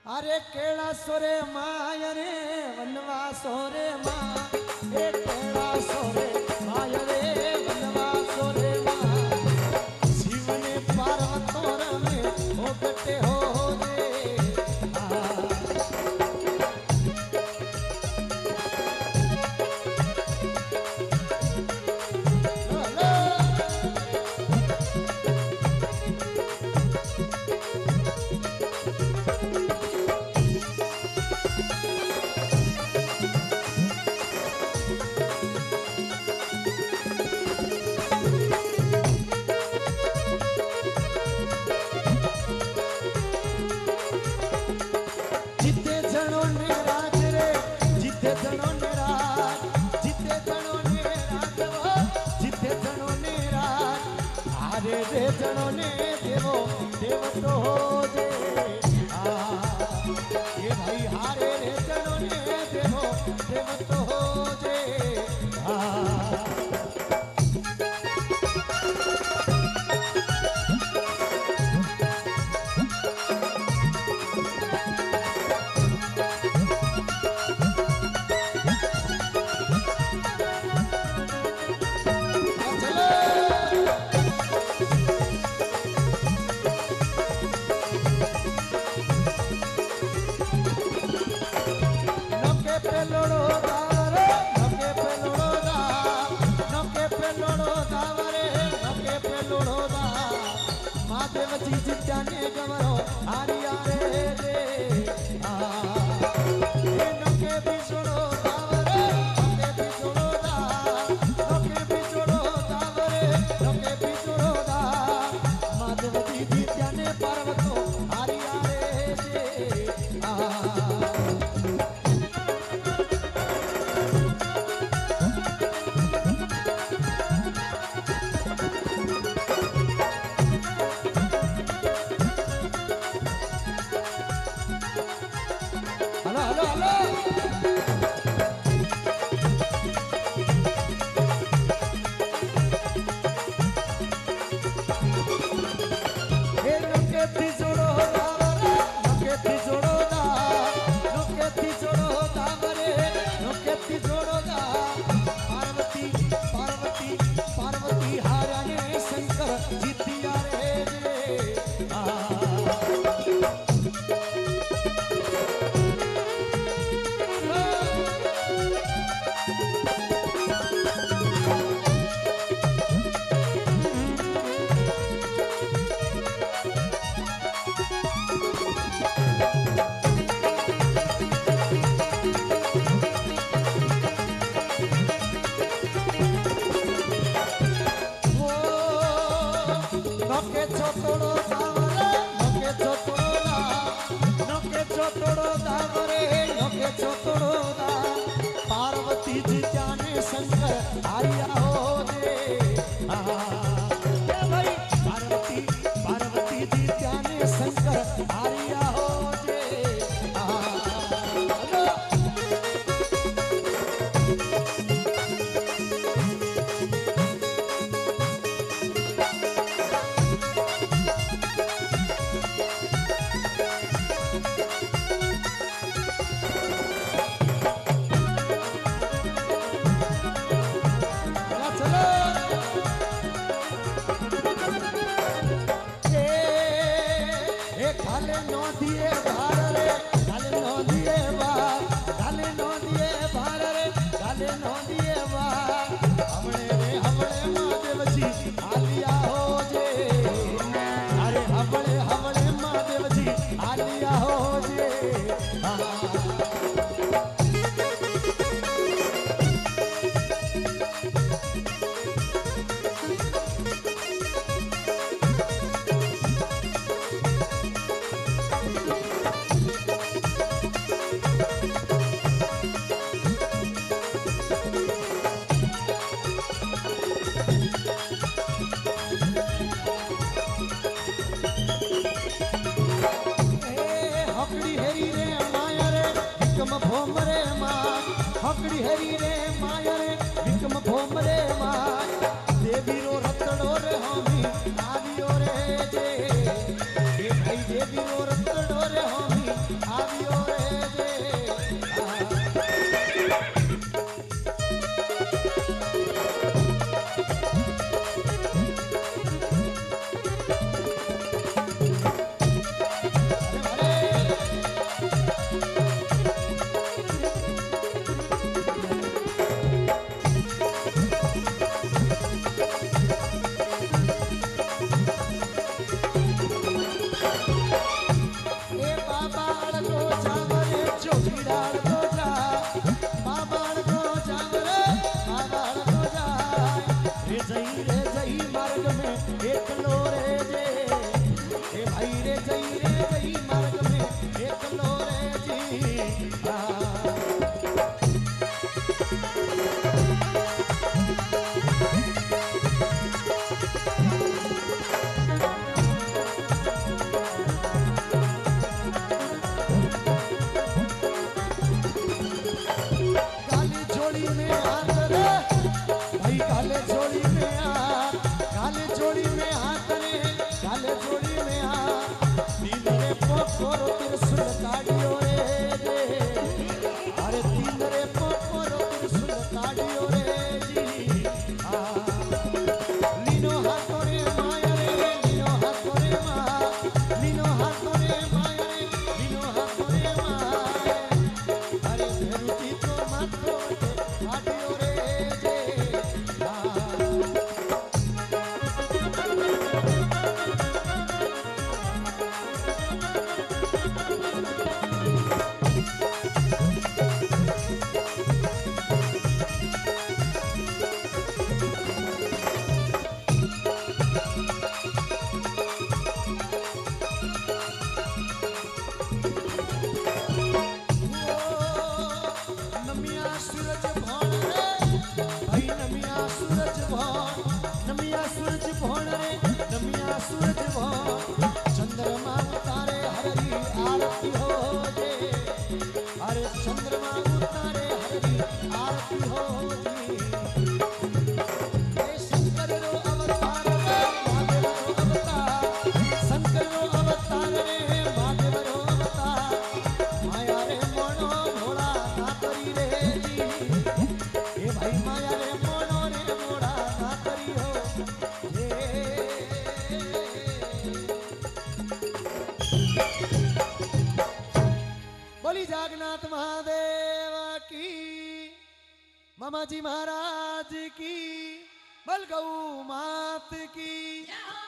अरे केड़ा सोरे माया रे वनवा सोरे माँ ए केड़ा सोरे माया रे वनवा सोरे माँ शिव ने पार्वतों में हो गटे हो रे रे जनो ने देवो देव तो हो जे ये भाई हारे रे जनो ने देवो देव तो हो जे देवजी जित्याने गवरो हरिया रे दे नोके भी छोड़ो दावरे नोके भी छोड़ो दा नोके भी छोड़ो दावरे नोके भी छोड़ो दा माँ देवजी जित्याने पर्वतो हरिया रे दे पार्वती जी जाने शंकर आया हो दे भाई पार्वती पार्वती जी जाने शंकर आया हो दे हकड़ी हरी रे माया रे विक्रम भोम रे माँ देवी रो रतड़ो रे होमी आवियो रे जे भाई देवी रो रतड़ो रे होमी जई मार्ग में एकलो रे जी काली जोड़ी में हाथ रे भाई काले जोड़ी में हाथ काले जोड़ी में हाथ रे काले जोड़ी में हाथ तीन रे पोकोरो त्रिशूल काढ़ियो रे अरे तीन रे पोकोरो त्रिशूल काढ़ियो रे जी लीनो हाथो रे माया रे लीनो हाथो रे माया लीनो हाथो रे माया रे लीनो हाथो रे माया अरे भेरुती तो माथो काढ़ियो रे नमिया सूरज भौण रे भाई नमिया सूरज भौण नमिया सूरज भौण रे नमिया सूरज भौण चंद्रमा उतारे हरि आरती हो जे अरे चंद्रमा उतारे हरि आरती हो जी शंकर रो अवतार रे महादेव रो अवतार शंकर रो अवतार रे महादेव रो अवतार माया रे मोनो भोला नातरी रे जी ए भाई माया रे मोनो रे भोला नातरी हो बोली जागन्नाथ महादेव की मामा जी महाराज की बल गौ मात की